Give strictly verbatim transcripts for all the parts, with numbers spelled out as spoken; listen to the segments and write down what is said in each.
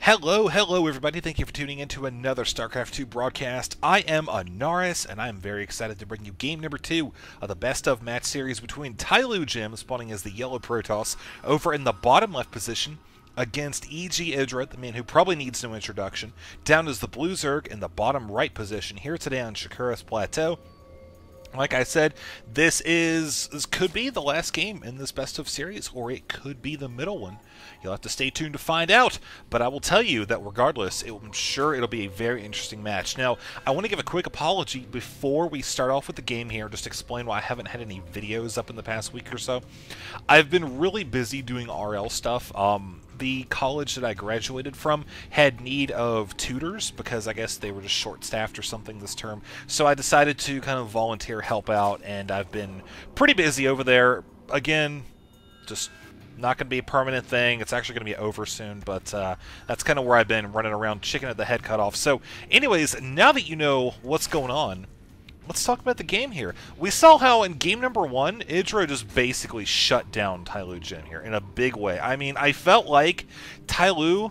Hello, hello everybody. Thank you for tuning in to another StarCraft two broadcast. I am Anaris, and I am very excited to bring you game number two of the best of match series between Tyloo Jim, spawning as the yellow Protoss, over in the bottom left position, against E G Idra, the man who probably needs no introduction, down as the blue Zerg in the bottom right position here today on Shakuras Plateau. Like I said, this is this could be the last game in this best of series, or it could be the middle one. You'll have to stay tuned to find out, but I will tell you that regardless, it, I'm sure it'll be a very interesting match. Now, I want to give a quick apology before we start off with the game here, just explain why I haven't had any videos up in the past week or so. I've been really busy doing R L stuff. Um, the college that I graduated from had need of tutors because I guess they were just short-staffed or something this term. So I decided to kind of volunteer help out, and I've been pretty busy over there. Again, just not going to be a permanent thing. It's actually going to be over soon, but uh, that's kind of where I've been running around chicken at the head cut off. So anyways, now that you know what's going on, let's talk about the game here. We saw how in game number one, Idra just basically shut down Tyloo Jim here in a big way. I mean, I felt like Tyloo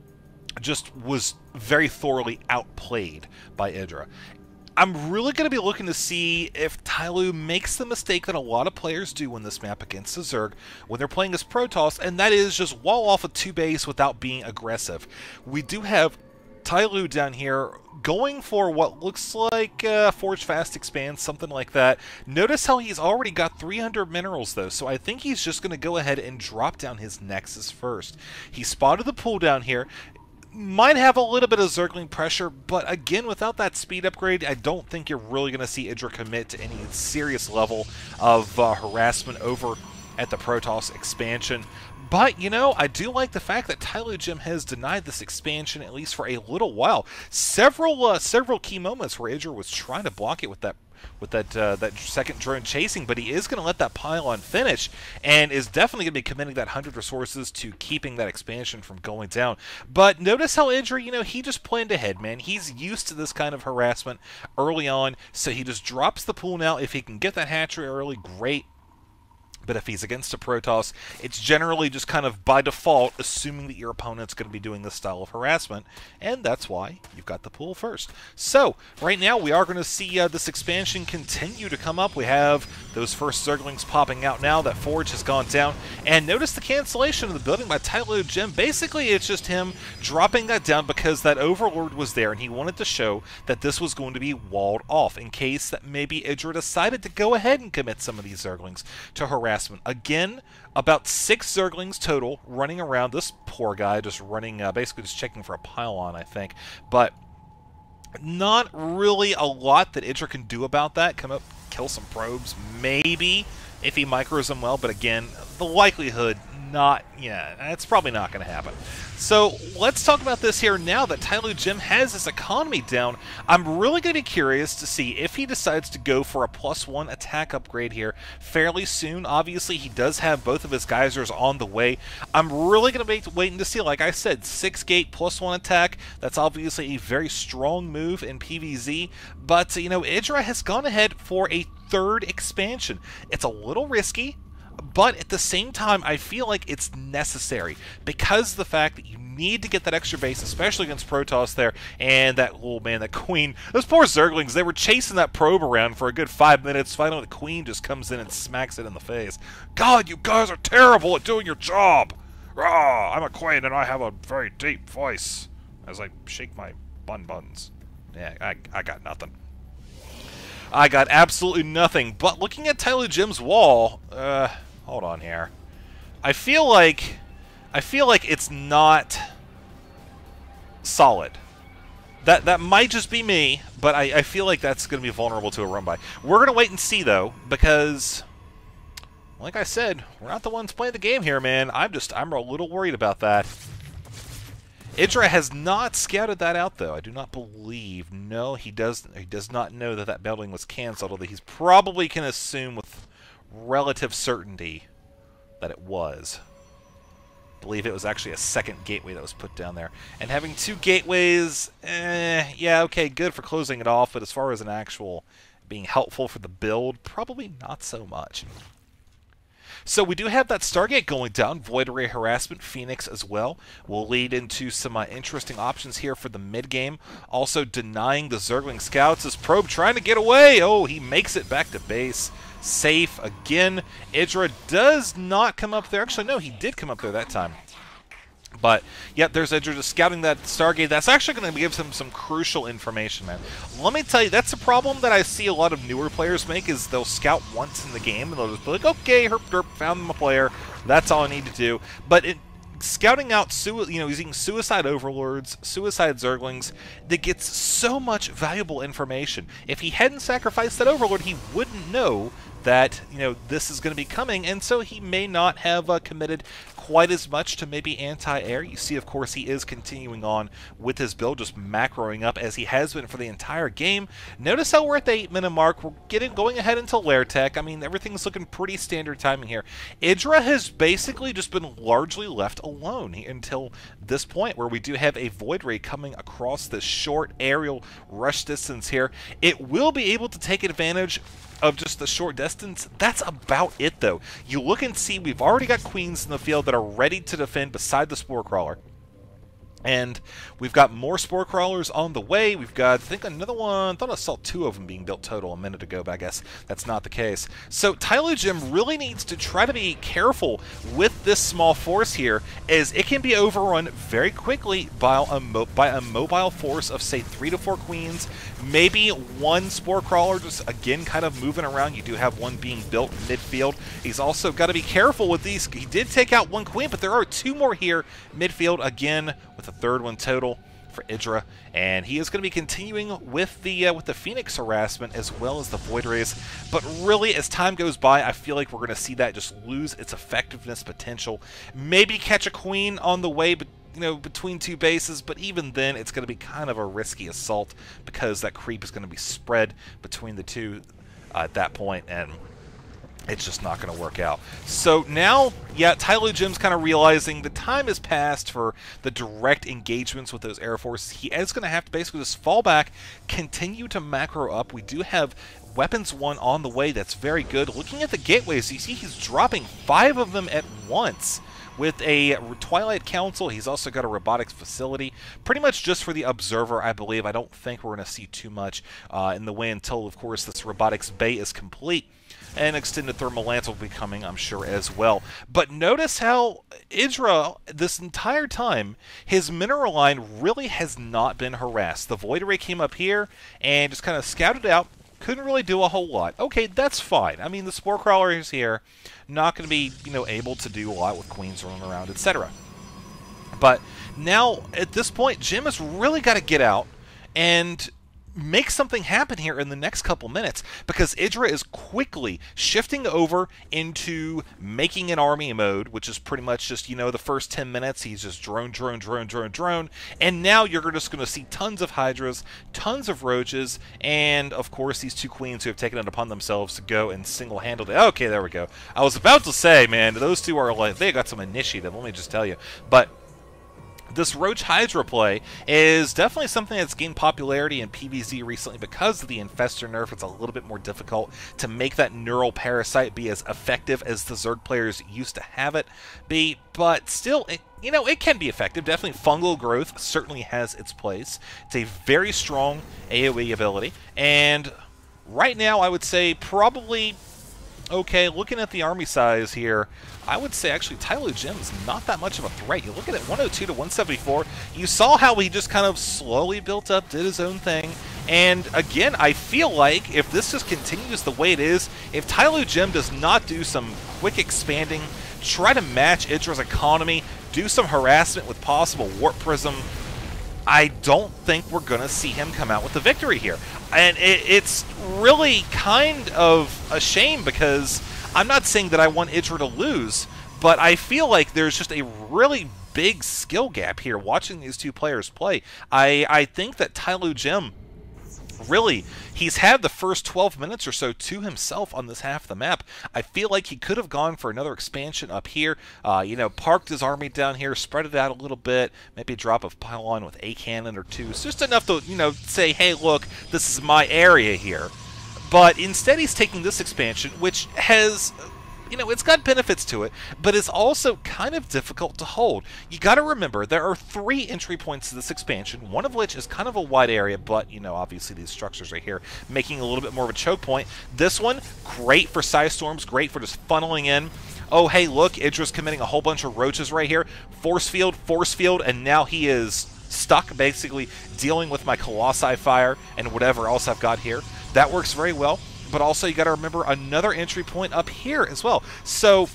just was very thoroughly outplayed by Idra. I'm really going to be looking to see if Tyloo makes the mistake that a lot of players do in this map against the Zerg when they're playing as Protoss, and that is just wall off a two base without being aggressive. We do have Tyloo down here going for what looks like uh, Forge Fast Expand, something like that. Notice how he's already got three hundred minerals, though, so I think he's just going to go ahead and drop down his Nexus first. He spotted the pool down here. Might have a little bit of Zergling pressure, but again, without that speed upgrade, I don't think you're really going to see Idra commit to any serious level of uh, harassment over at the Protoss expansion. But, you know, I do like the fact that Tyloo Jim has denied this expansion, at least for a little while. Several uh, several key moments where Idra was trying to block it with that with that uh, that second drone chasing, but he is going to let that pylon finish, and is definitely going to be committing that one hundred resources to keeping that expansion from going down. But notice how Idra, you know, he just planned ahead, man. He's used to this kind of harassment early on, so he just drops the pool now. If he can get that hatchery early, great. But if he's against a Protoss, it's generally just kind of by default assuming that your opponent's going to be doing this style of harassment, and that's why you've got the pool first. So, right now we are going to see uh, this expansion continue to come up. We have those first Zerglings popping out now. That Forge has gone down, and notice the cancellation of the building by Tyloo Jim. Basically, it's just him dropping that down because that Overlord was there, and he wanted to show that this was going to be walled off in case that maybe Idra decided to go ahead and commit some of these Zerglings to harass. Again, about six Zerglings total running around. This poor guy just running, uh, basically just checking for a pylon, I think. But not really a lot that Idra can do about that. Come up, kill some probes, maybe, if he micros them well. But again, the likelihood, not, yeah, it's probably not going to happen. So let's talk about this here now that Tyloo Jim has his economy down. I'm really going to be curious to see if he decides to go for a plus one attack upgrade here fairly soon. Obviously, he does have both of his geysers on the way. I'm really going to be waiting to see, like I said, six gate plus one attack. That's obviously a very strong move in P V Z. But, you know, Idra has gone ahead for a third expansion. It's a little risky, but at the same time, I feel like it's necessary because of the fact that you need to get that extra base, especially against Protoss there, and that, oh man, that Queen, those poor Zerglings, they were chasing that probe around for a good five minutes. Finally, the Queen just comes in and smacks it in the face. God, you guys are terrible at doing your job! Rah, I'm a Queen and I have a very deep voice as I shake my bun buns. Yeah, I, I got nothing. I got absolutely nothing, but looking at Tyloo Jim's wall, uh... hold on here. I feel like I feel like it's not solid. That that might just be me, but I, I feel like that's going to be vulnerable to a run by. We're going to wait and see though, because like I said, we're not the ones playing the game here, man. I'm just I'm a little worried about that. Idra has not scouted that out, though. I do not believe. No, he does. He does not know that that building was canceled. Although he's probably can assume with relative certainty that it was. I believe it was actually a second gateway that was put down there. And having two gateways, eh, yeah, okay, good for closing it off. But as far as an actual being helpful for the build, probably not so much. So we do have that Stargate going down, Void Ray Harassment, Phoenix as well. Will lead into some uh, interesting options here for the mid-game. Also denying the Zergling Scouts as Probe trying to get away. Oh, he makes it back to base. Safe again. Idra does not come up there. Actually, no, he did come up there that time. But, yeah, there's Idra just scouting that Stargate. That's actually going to give him some crucial information, man. Let me tell you, that's a problem that I see a lot of newer players make, is they'll scout once in the game, and they'll just be like, okay, herp derp, found them a player. That's all I need to do. But it, scouting out, you know, using Suicide Overlords, Suicide Zerglings, that gets so much valuable information. If he hadn't sacrificed that Overlord, he wouldn't know that, you know, this is going to be coming, and so he may not have uh, committed quite as much to maybe anti-air. You see, of course, he is continuing on with his build, just macroing up as he has been for the entire game. Notice how we're at the eight minute mark. We're getting going ahead into Lair Tech. I mean, everything's looking pretty standard timing here. Idra has basically just been largely left alone until this point, where we do have a Void Ray coming across this short aerial rush distance here. It will be able to take advantage of just the short distance. That's about it, though. You look and see we've already got Queens in the field that are ready to defend beside the Spore Crawler. And we've got more Spore Crawlers on the way. We've got, I think, another one. I thought I saw two of them being built total a minute ago, but I guess that's not the case. So Tyloo Gym really needs to try to be careful with this small force here, as it can be overrun very quickly by a, mo by a mobile force of, say, three to four Queens. Maybe one Spore Crawler just, again, kind of moving around. You do have one being built midfield. He's also got to be careful with these. He did take out one Queen, but there are two more here midfield, again, with a third one total for Idra, and he is going to be continuing with the uh, with the Phoenix harassment as well as the Void Rays. But really, as time goes by, I feel like we're going to see that just lose its effectiveness potential. Maybe catch a Queen on the way, but you know, between two bases, but even then, it's going to be kind of a risky assault because that creep is going to be spread between the two uh, at that point, and it's just not going to work out. So now, yeah, Tyloo Gym's kind of realizing the time has passed for the direct engagements with those Air Forces. He is going to have to basically just fall back, continue to macro up. We do have Weapons one on the way. That's very good. Looking at the gateways, you see he's dropping five of them at once. With a Twilight Council, he's also got a robotics facility, pretty much just for the observer, I believe. I don't think we're going to see too much uh, in the way until, of course, this robotics bay is complete. And extended thermal lance will be coming, I'm sure, as well. But notice how Idra, this entire time, his mineral line really has not been harassed. The Void Ray came up here and just kind of scouted out. Couldn't really do a whole lot. Okay, that's fine. I mean, the Spore Crawler is here. Not going to be, you know, able to do a lot with Queens running around, et cetera. But now, at this point, Jim has really got to get out and make something happen here in the next couple minutes, because Idra is quickly shifting over into making an army mode, which is pretty much just, you know, the first ten minutes, he's just drone, drone, drone, drone, drone, and now you're just going to see tons of Hydras, tons of Roaches, and, of course, these two Queens who have taken it upon themselves to go and single-handedly... Okay, there we go. I was about to say, man, those two are like... They got some initiative, let me just tell you. But this Roach Hydra play is definitely something that's gained popularity in P V Z recently because of the Infestor nerf. It's a little bit more difficult to make that Neural Parasite be as effective as the Zerg players used to have it be, but still, it, you know, it can be effective. Definitely Fungal Growth certainly has its place. It's a very strong A O E ability, and right now I would say probably... Okay, looking at the army size here, I would say actually Tyloo Gym's not that much of a threat. You look at it, one oh two to one seventy-four. You saw how he just kind of slowly built up, did his own thing. And again, I feel like if this just continues the way it is, if Tyloo Gym does not do some quick expanding, try to match Idra's economy, do some harassment with possible Warp Prism, I don't think we're going to see him come out with the victory here. And it, it's really kind of a shame, because I'm not saying that I want Idra to lose, but I feel like there's just a really big skill gap here watching these two players play. I, I think that Tyloo Gym, really, he's had the first twelve minutes or so to himself on this half of the map. I feel like he could have gone for another expansion up here, uh, you know, parked his army down here, spread it out a little bit, maybe a drop of pylon with a cannon or two. It's just enough to, you know, say, hey, look, this is my area here. But instead he's taking this expansion, which has you know, it's got benefits to it, but it's also kind of difficult to hold. You got to remember, there are three entry points to this expansion, one of which is kind of a wide area, but, you know, obviously these structures right here making a little bit more of a choke point. This one, great for Psy Storms, great for just funneling in. Oh, hey, look, Idra's committing a whole bunch of roaches right here. Force field, force field, and now he is stuck, basically, dealing with my Colossi fire and whatever else I've got here. That works very well. But also, you got to remember another entry point up here as well. So,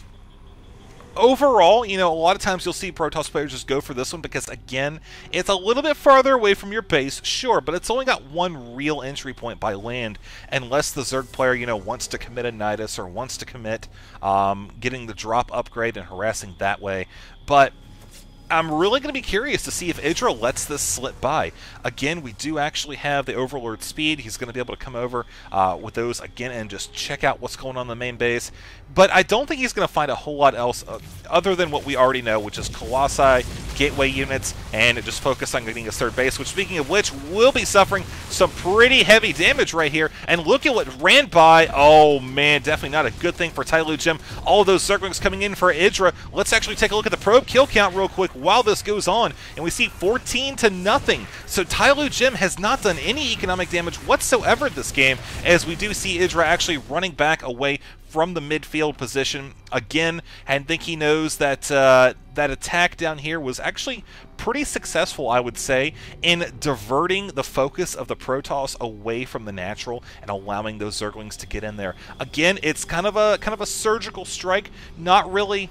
overall, you know, a lot of times you'll see Protoss players just go for this one because, again, it's a little bit farther away from your base, sure, but it's only got one real entry point by land, unless the Zerg player, you know, wants to commit a Nidus or wants to commit um, getting the drop upgrade and harassing that way. But I'm really going to be curious to see if Idra lets this slip by. Again, we do actually have the Overlord speed. He's going to be able to come over uh, with those again and just check out what's going on in the main base. But I don't think he's going to find a whole lot else uh, other than what we already know, which is Colossi, gateway units, and just focus on getting a third base, which, speaking of which, will be suffering some pretty heavy damage right here. And look at what ran by. Oh, man, definitely not a good thing for Tyloo Jim. All of those Zerglings coming in for Idra. Let's actually take a look at the probe kill count real quick while this goes on, and we see fourteen to nothing. So Tyloo Jim has not done any economic damage whatsoever this game, as we do see Idra actually running back away from the midfield position again, and think he knows that uh, that attack down here was actually pretty successful, I would say, in diverting the focus of the Protoss away from the natural and allowing those Zerglings to get in there. Again, it's kind of a kind of a surgical strike, not really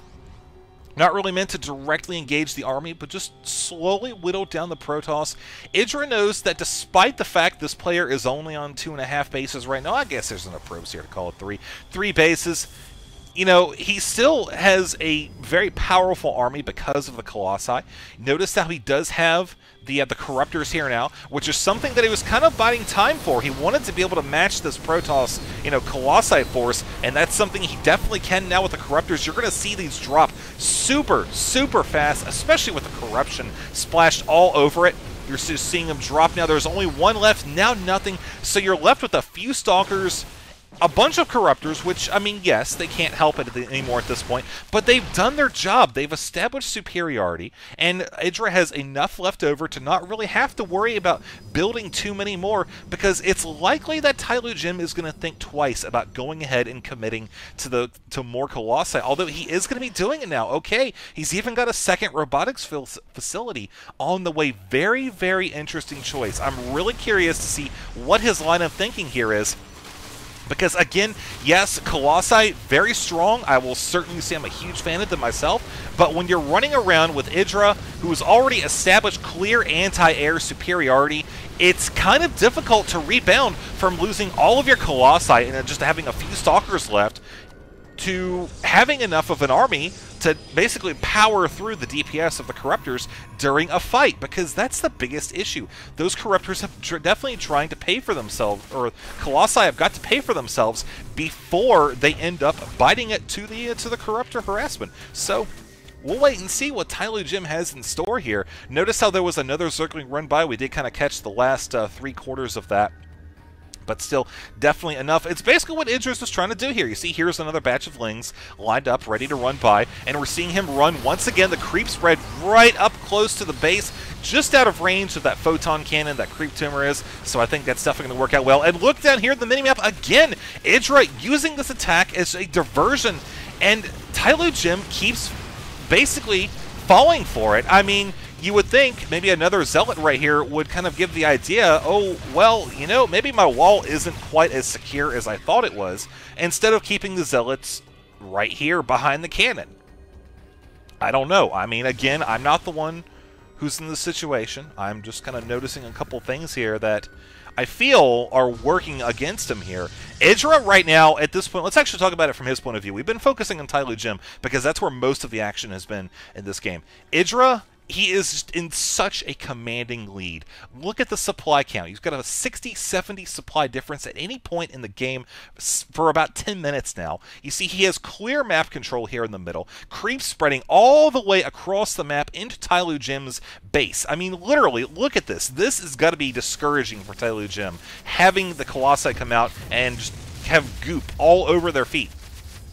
Not really meant to directly engage the army, but just slowly whittle down the Protoss. Idra knows that despite the fact this player is only on two and a half bases right now, I guess there's enough probes here to call it three, three bases, you know, he still has a very powerful army because of the Colossi. Notice how he does have the uh, the Corruptors here now, which is something that he was kind of biding time for. He wanted to be able to match this Protoss, you know, Colossi force, and that's something he definitely can now with the Corruptors. You're going to see these drop super, super fast, especially with the Corruption splashed all over it. You're just seeing them drop now. There's only one left, now nothing, so you're left with a few Stalkers, a bunch of Corruptors, which, I mean, yes, they can't help it anymore at this point, but they've done their job. They've established superiority, and Idra has enough left over to not really have to worry about building too many more, because it's likely that Tyloo Jim is going to think twice about going ahead and committing to the to more Colossi, although he is going to be doing it now. Okay, he's even got a second robotics facility on the way. Very, very interesting choice. I'm really curious to see what his line of thinking here is. Because, again, yes, Colossi, very strong. I will certainly say I'm a huge fan of them myself. But when you're running around with Idra, who has already established clear anti-air superiority, it's kind of difficult to rebound from losing all of your Colossi and just having a few Stalkers left to having enough of an army to basically power through the D P S of the Corruptors during a fight, because that's the biggest issue. Those Corruptors have tr definitely trying to pay for themselves, or Colossi have got to pay for themselves before they end up biting it to the uh, to the Corruptor harassment. So we'll wait and see what Tyloo Jim has in store here. Notice how there was another Zergling run by. We did kind of catch the last uh, three quarters of that. But still, definitely enough. It's basically what Idris was trying to do here. You see, here's another batch of Lings lined up, ready to run by, and we're seeing him run once again. The creep spread right up close to the base, just out of range of that photon cannon that Creep Tumor is, so I think that's definitely going to work out well. And look down here at the minimap again, Idra using this attack as a diversion, and Tyloo Jim keeps basically falling for it. I mean, you would think maybe another Zealot right here would kind of give the idea, oh, well, you know, maybe my wall isn't quite as secure as I thought it was, instead of keeping the Zealots right here behind the cannon. I don't know. I mean, again, I'm not the one who's in the situation. I'm just kind of noticing a couple things here that I feel are working against him here. Idra right now, at this point, let's actually talk about it from his point of view. We've been focusing on Tyloo Jim because that's where most of the action has been in this game. Idra, he is just in such a commanding lead. Look at the supply count. He's got a sixty seventy supply difference at any point in the game for about ten minutes now. You see, he has clear map control here in the middle. Creeps spreading all the way across the map into Tyloo Jim's base. I mean, literally, look at this. This has got to be discouraging for Tyloo Jim, having the Colossi come out and just have goop all over their feet.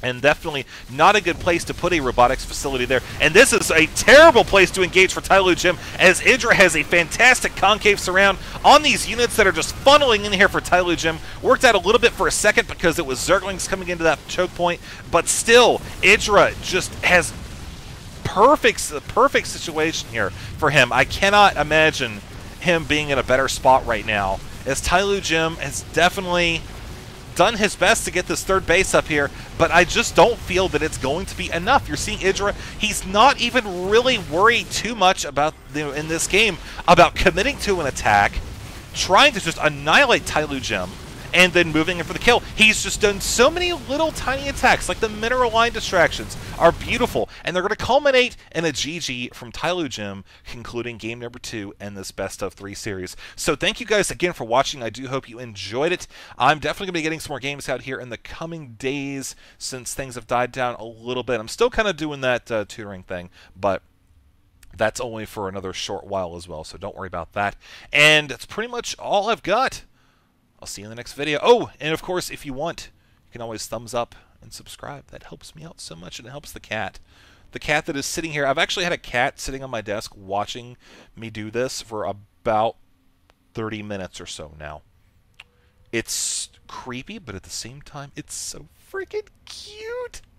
And definitely not a good place to put a robotics facility there. And this is a terrible place to engage for Tyloo Gym, as Idra has a fantastic concave surround on these units that are just funneling in here for Tyloo Gym. Worked out a little bit for a second because it was Zerglings coming into that choke point, but still, Idra just has perfect, perfect situation here for him. I cannot imagine him being in a better spot right now, as Tyloo Gym has definitely done his best to get this third base up here, but I just don't feel that it's going to be enough. You're seeing Idra, he's not even really worried too much about, you know, in this game, about committing to an attack, trying to just annihilate Tyloo Gym, and then moving in for the kill. He's just done so many little tiny attacks, like the mineral line distractions are beautiful, and they're going to culminate in a G G from Tyloo Gym, concluding game number two in this best of three series. So thank you guys again for watching. I do hope you enjoyed it. I'm definitely going to be getting some more games out here in the coming days, since things have died down a little bit. I'm still kind of doing that uh, tutoring thing, but that's only for another short while as well, so don't worry about that. And that's pretty much all I've got. I'll see you in the next video. Oh, and of course, if you want, you can always thumbs up and subscribe. That helps me out so much, and it helps the cat. The cat that is sitting here. I've actually had a cat sitting on my desk watching me do this for about thirty minutes or so now. It's creepy, but at the same time, it's so freaking cute.